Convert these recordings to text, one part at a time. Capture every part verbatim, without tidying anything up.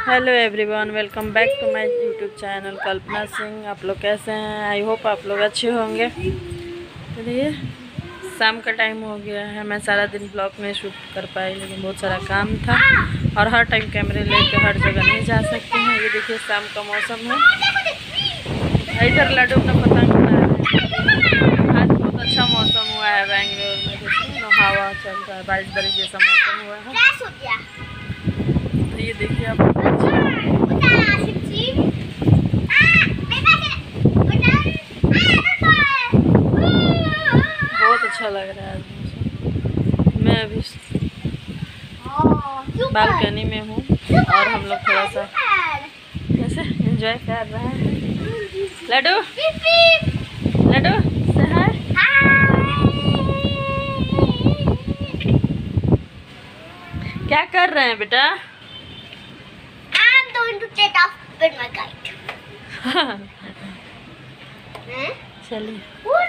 Hello everyone, welcome back to my YouTube channel Kalpana Singh. आप लोग कैसे हैं? आई होप आप लोग अच्छे होंगे। चलिए, शाम का टाइम हो गया है। मैं सारा दिन ब्लॉग में शूट कर पाई, लेकिन बहुत सारा काम था और हर टाइम कैमरे लेके हर जगह नहीं जा सकते हैं। ये देखिए, शाम का मौसम है। इधर लड्डू अपना पतंग बना रहे हैं। आज बहुत अच्छा मौसम हुआ है बेंगलोर में। देखिए ना, हवा चल रहा है, बारिश बारिश जैसा मौसम हुआ है। तो ये देखिए आप, बहुत अच्छा लग रहा है। मैं अभी बालकनी में हूँ और हम लोग थोड़ा सा कैसे एंजॉय कर रहे हैं। लड्डू लड्डू से हाय। क्या कर रहे हैं बेटा? चलिए,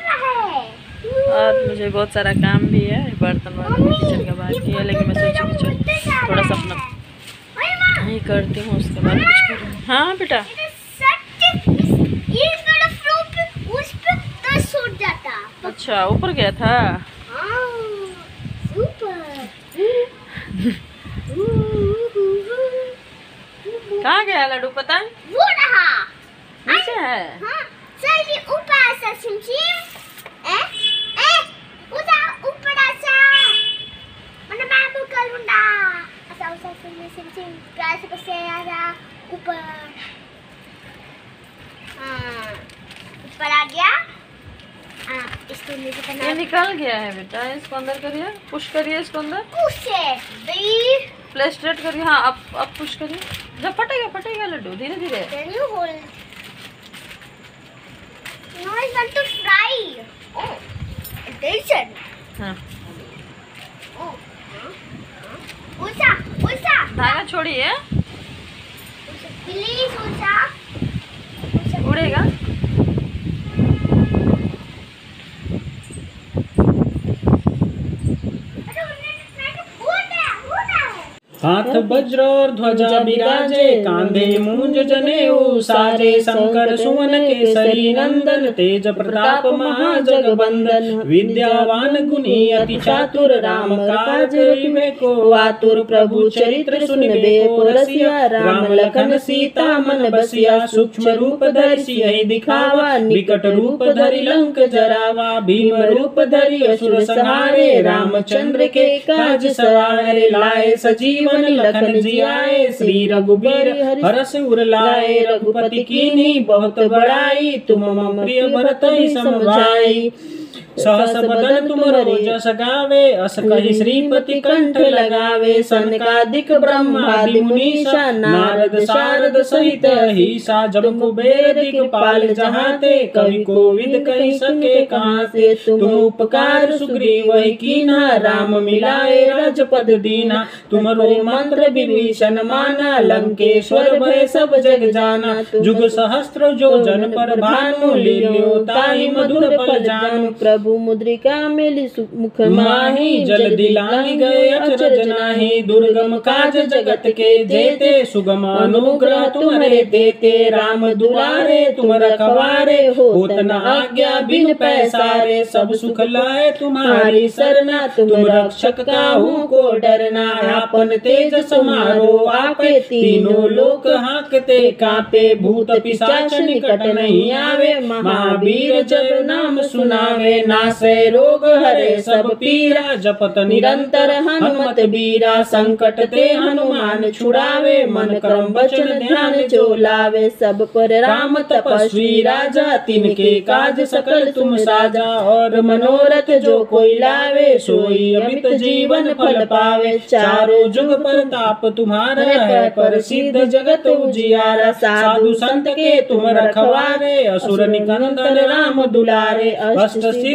और मुझे बहुत सारा काम भी है, बर्तन वाले किचन का बाकी है, लेकिन मैं सोची कि चल थोड़ा सा अपना नहीं करती हूँ, उसके बाद कुछ करूँ। हाँ बेटा, अच्छा ऊपर गया था। कहाँ गया लड्डू पतंग? वो रहा नीचे है। हाँ, चलिए ऊपर से सिमसिम ए ए उदा ऊपर आसा mana babu kalunda asal asal सिमसिम कैसे कैसे आया ऊपर। हाँ, ऊपर आ गया। हाँ, इसको नीचे करना। ये निकल गया है बेटा, इसको अंदर करिए, पुश करिए इसको अंदर। पुश बी प्ले स्ट्रेट करिए। हाँ, अब अब पुश करिए। जब फटेगा फटेगा लड्डू, धीरे धीरे। Can you hold? No, I want to fry. Oh, attention. हाँ, Oh, उषा उषा धागा छोड़िए, प्लीज उषा उड़ेगा। हाथ वज्र और ध्वजा बिराजे, कांधे मूंज जनेऊ साजे, शंकर सुवन केसरी नंदन, तेज प्रताप महाजगबंदन, विद्यावान गुणी अति चातुर, राम काज करिबे को आतुर, प्रभु चरित्र सुनिबे को रसिया, राम लखन सीता मन बसिया, सूक्ष्म रूप धरि सियहि दिखावा, विकट रूप धरि लंक जरावा, भीम रूप धरि असुर संहारे, रामचंद्र के काज सवारे, लाए सजीवन लखन जियाए, श्री रघुबीर हरष उर लाए, रघुपति कीन्ही बहुत बड़ाई, तुम मम प्रिय भरत ही समझाई, सहस बदन तुम रोजस गावे, अस कहि श्रीपति कंठ लगावे, सनकादिक ब्रह्मादि मुनीसा, नारद शारद सहित अहिसा, जब कुबेर दिक्पाल जहाते, कवि कोविद कहि सके कहाँ से, तुम उपकार सुग्रीव कीन्हा, राम मिलाए रजपद दीना, तुमरो मंत्र विभीषण माना, लंकेश्वर भय सब जग जाना, जुग सहस्त्र जो जन पर भानु, लील्यो ताहि मधुर फल जानू, प्रभु मुद्रिका मेली मुख माही, जल दिलांगी गए अचरज नाही, दुर्गम काज जगत के जेते, सुगम अनुग्रह तुम्हारे देते, राम दुलारे तुम रखवारे, होत न आज्ञा बिन पैसारे, सब सुख लाए तुम्हारी सरना, तुम रक्षक काहू को डरना, आपन तेज समारो आपे, तीनों लोक हांकते कांपे, भूत पिशाच निकट नहीं आवे, महावीर जब नाम सुनावे, नासे रोग हरे सब पीरा, जपत निरंतर हनुमत बीरा, संकट ते हनुमान छुड़ावे, मन क्रम वचन ध्यान जो लावे, सब पर राम तपस्वी राजा, तिनके काज सकल तुम साजा, और मनोरथ जो कोई लावे, सोई अमित जीवन फल पावे, चारों जुग प्रताप तुम्हारा है, प्रसिद्ध जगत उजियारा, साधु संत के तुम रखवारे, असुर निकंदन राम दुलारे, अष्ट सिद्धि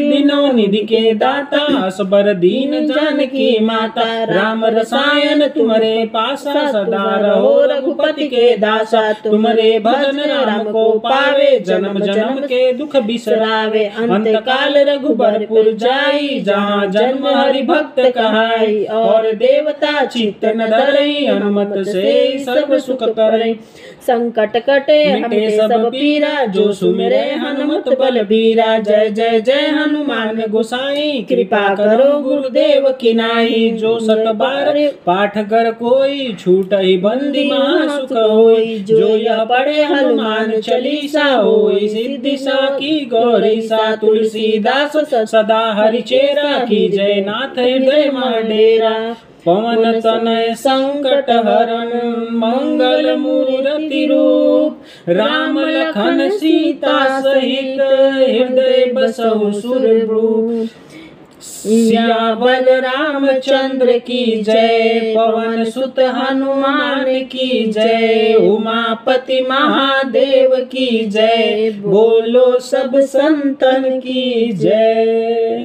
दिनों निधि के दाता, असबर दीन जानकी माता, राम रसायन तुम्हारे पासा, सदा रहो रघुपति के दासा, तुम्हारे भजन राम को पावे, जन्म जन्म के दुख बिसरावे, अंत काल रघुबरपुर जाई, जहाँ जन्म हरि भक्त कहाई, और देवता चित्त न धरई, हनुमत से सर्व सुख करई, संकट कटे मिटे सब पीरा, जो सुमिरे हनुमत बलबीरा, जय जय जय हनुमान गोसाई, कृपा करो गुरुदेव की नाई, जो सत बार पाठ कर कोई, छूट ही बंदी महासुख होई, जो यह पढ़े हनुमान चालीसा, होई सिद्धि सा की गौरी सा, तुलसीदास सदा हरिचेरा, की जय नाथ हृदय डेरा, पवन तनय संकट हरण, मंगल मूर्ति रूप, राम लखन सीता सहित, हृदय बसहु सुरभूप, सियावर रामचंद्र की जय, पवन सुत हनुमान की जय, उमापति महादेव की जय, बोलो सब संतन की जय।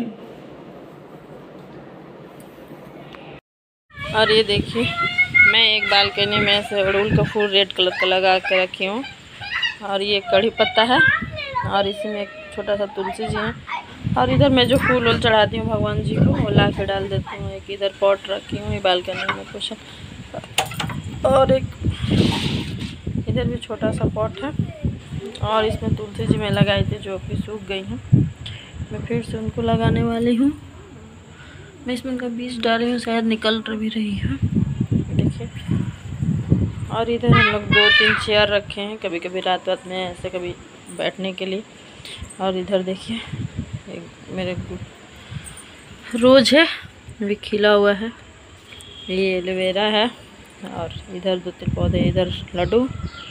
और ये देखिए मैं एक बालकनी में ऐसे अड़हुल का फूल रेड कलर का लगा के रखी हूँ, और ये कड़ी पत्ता है, और इसी में एक छोटा सा तुलसी जी है, और इधर मैं जो फूल वूल चढ़ाती हूँ भगवान जी को वो ला के डाल देती हूँ। एक इधर पॉट रखी हूँ ये बालकनी में कुछ, और एक इधर भी छोटा सा पॉट है, और इसमें तुलसी जी मैं लगाई थी जो अभी सूख गई हैं, मैं फिर से उनको लगाने वाली हूँ। मैं इसमें उनका बीज डाली हूँ, शायद निकल भी रही है, देखिए। और इधर हम लोग दो तीन चेयर रखे हैं, कभी कभी रात रात में ऐसे कभी बैठने के लिए। और इधर देखिए एक मेरे रोज है भी खिला हुआ है, ये एलोवेरा है, और इधर दो तीन पौधे, इधर लड्डू।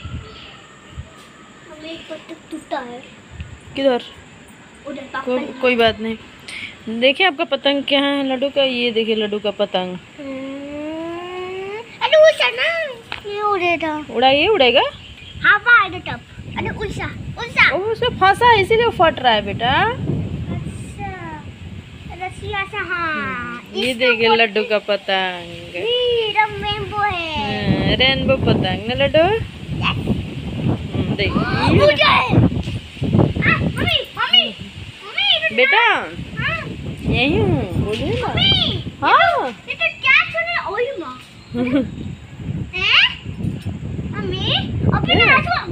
हमें एक पत्ता टूटा है किधर? उधर पापा को, ने- कोई बात नहीं। देखिए आपका पतंग क्या है लड्डू का, ये देखिए लड्डू का पतंग। हम्म, अरे उल्टा ना, ये उड़ेगा। उड़ाइए, उड़ेगा। हवा आएगा तब। अरे उल्टा उल्टा। ओ उसे फंसा है इसीलिए फट रहा है बेटा। अच्छा रसिया सा, हाँ ये देखिए लड्डू का पतंग, रेनबो है। रेनबो पतंग ना लड्डू। हम्म, देखिए उड़ गए। हाँ, मम्मी मम्मी मम्मी बेटा हाँ, यही हूँ, बोलिए ना। मम्मी हाँ ये तो क्या सुने ओए माँ हैं? मम्मी अपने हाथ